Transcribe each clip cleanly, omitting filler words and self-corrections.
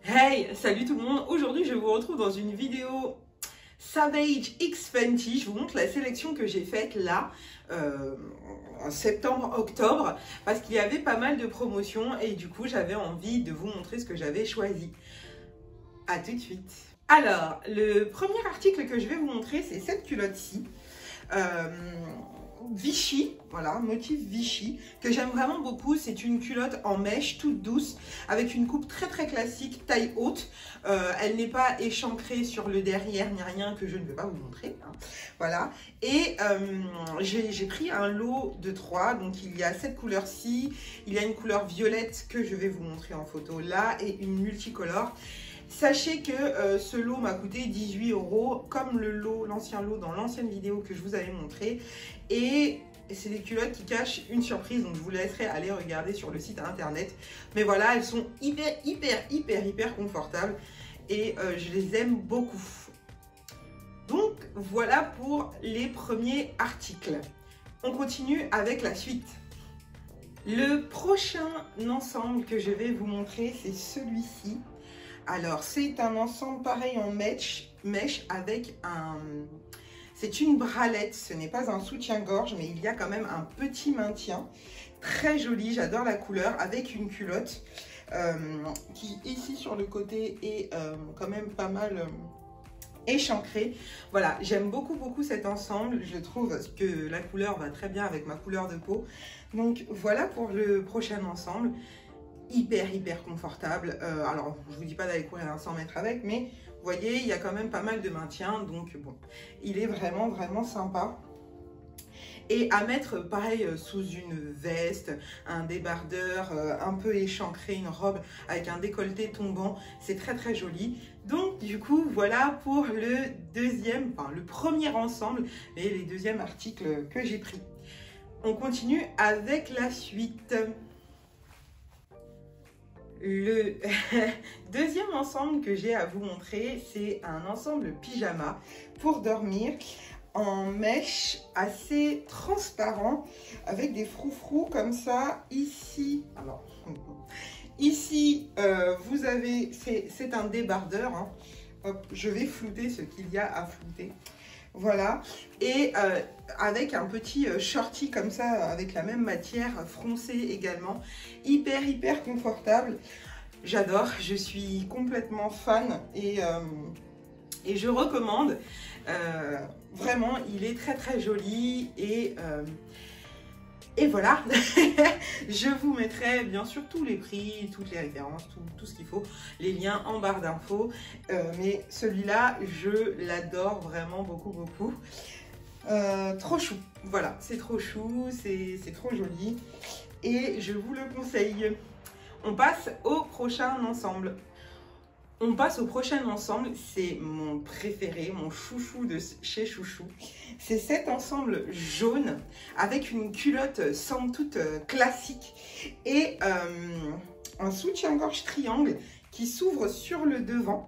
Hey, salut tout le monde. Aujourd'hui, je vous retrouve dans une vidéo Savage X Fenty. Je vous montre la sélection que j'ai faite là, en septembre-octobre, parce qu'il y avait pas mal de promotions et du coup, j'avais envie de vous montrer ce que j'avais choisi. À tout de suite. Alors, le premier article que je vais vous montrer, c'est cette culotte-ci. Vichy, voilà, motif Vichy, que j'aime vraiment beaucoup. C'est une culotte en mèche, toute douce, avec une coupe très très classique, taille haute. Elle n'est pas échancrée sur le derrière ni rien, que je ne vais pas vous montrer, hein. Voilà, et j'ai pris un lot de 3, donc il y a cette couleur-ci, il y a une couleur violette que je vais vous montrer en photo là, et une multicolore. Sachez que ce lot m'a coûté 18 €, comme l'ancien lot dans l'ancienne vidéo que je vous avais montré. Et c'est des culottes qui cachent une surprise, donc je vous laisserai aller regarder sur le site internet. Mais voilà, elles sont hyper confortables et je les aime beaucoup. Donc voilà pour les premiers articles. On continue avec la suite. Le prochain ensemble que je vais vous montrer, c'est celui-ci. Alors, c'est un ensemble pareil en mèche avec un... C'est une bralette, ce n'est pas un soutien-gorge, mais il y a quand même un petit maintien. Très joli, j'adore la couleur, avec une culotte qui, ici sur le côté, est quand même pas mal échancrée. Voilà, j'aime beaucoup cet ensemble. Je trouve que la couleur va très bien avec ma couleur de peau. Donc, voilà pour le prochain ensemble. Hyper confortable. Alors je vous dis pas d'aller courir un 100 mètres avec, mais vous voyez il y a quand même pas mal de maintien, donc bon, il est vraiment sympa. Et à mettre pareil sous une veste, un débardeur un peu échancré, une robe avec un décolleté tombant, c'est très joli. Donc du coup voilà pour le deuxième, enfin le premier ensemble et les deuxièmes articles que j'ai pris. On continue avec la suite. Le deuxième ensemble que j'ai à vous montrer, c'est un ensemble pyjama pour dormir en mèche assez transparent avec des froufrous comme ça. Ici, alors, ici vous avez, c'est un débardeur, hein. Hop, je vais flouter ce qu'il y a à flouter. Voilà, et avec un petit shorty comme ça, avec la même matière, froncé également, hyper confortable. J'adore, je suis complètement fan et je recommande. Vraiment, il est très joli et voilà. Je vous mettrai bien sûr tous les prix, toutes les références, tout ce qu'il faut, les liens en barre d'infos. Mais celui-là, je l'adore vraiment beaucoup. Trop chou, voilà, c'est trop chou, c'est trop joli et je vous le conseille. On passe au prochain ensemble. C'est mon préféré, mon chouchou de chez Chouchou. C'est cet ensemble jaune avec une culotte somme toute classique et un soutien-gorge triangle qui s'ouvre sur le devant.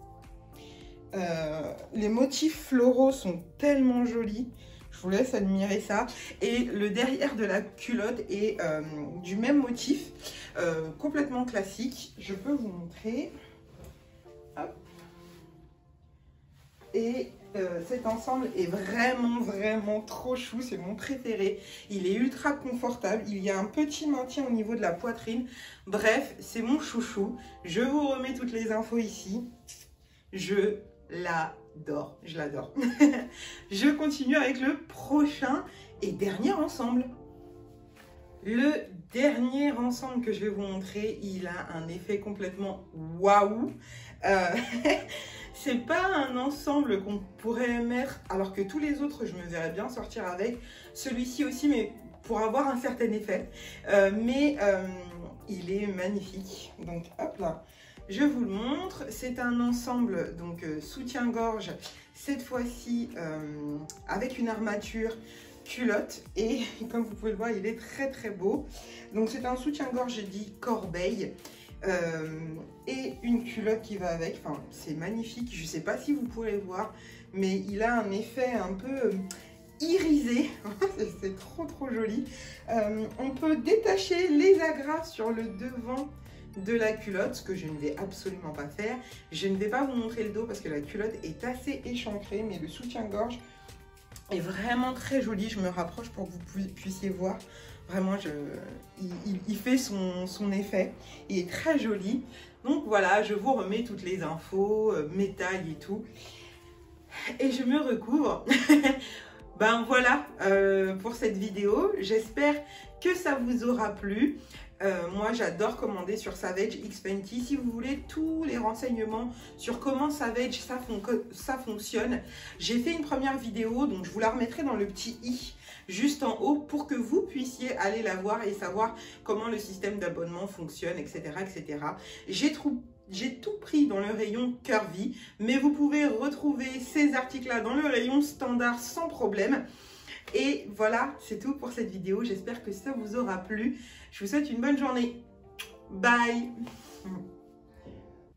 Les motifs floraux sont tellement jolis. Je vous laisse admirer ça. Et le derrière de la culotte est du même motif, complètement classique. Je peux vous montrer. Hop. Et cet ensemble est vraiment trop chou. C'est mon préféré. Il est ultra confortable. Il y a un petit maintien au niveau de la poitrine. Bref, c'est mon chouchou. Je vous remets toutes les infos ici. Je l'adore. Je continue avec le prochain et dernier ensemble. Le dernier ensemble que je vais vous montrer, il a un effet complètement waouh. C'est pas un ensemble qu'on pourrait mettre, alors que tous les autres, je me verrais bien sortir avec. Celui-ci aussi, mais pour avoir un certain effet. Il est magnifique. Donc, hop là. Je vous le montre, c'est un ensemble donc soutien-gorge, cette fois-ci avec une armature culotte et comme vous pouvez le voir, il est très beau. Donc c'est un soutien-gorge dit corbeille et une culotte qui va avec. Enfin, c'est magnifique, je ne sais pas si vous pourrez voir, mais il a un effet un peu irisé, c'est trop joli. On peut détacher les agrafes sur le devant de la culotte, ce que je ne vais absolument pas faire. Je ne vais pas vous montrer le dos parce que la culotte est assez échancrée, mais le soutien-gorge est vraiment très joli. Je me rapproche pour que vous puissiez voir. Vraiment, il fait son effet. Il est très joli. Donc voilà, je vous remets toutes les infos, mes tailles et tout. Et je me recouvre. Ben voilà pour cette vidéo. J'espère que ça vous aura plu. Moi, j'adore commander sur Savage X Fenty. Si vous voulez tous les renseignements sur comment Savage ça fonctionne, j'ai fait une première vidéo, donc je vous la remettrai dans le petit i juste en haut pour que vous puissiez aller la voir et savoir comment le système d'abonnement fonctionne, etc. etc. J'ai tout pris dans le rayon curvy, mais vous pouvez retrouver ces articles-là dans le rayon standard sans problème. Et voilà, c'est tout pour cette vidéo. J'espère que ça vous aura plu. Je vous souhaite une bonne journée. Bye!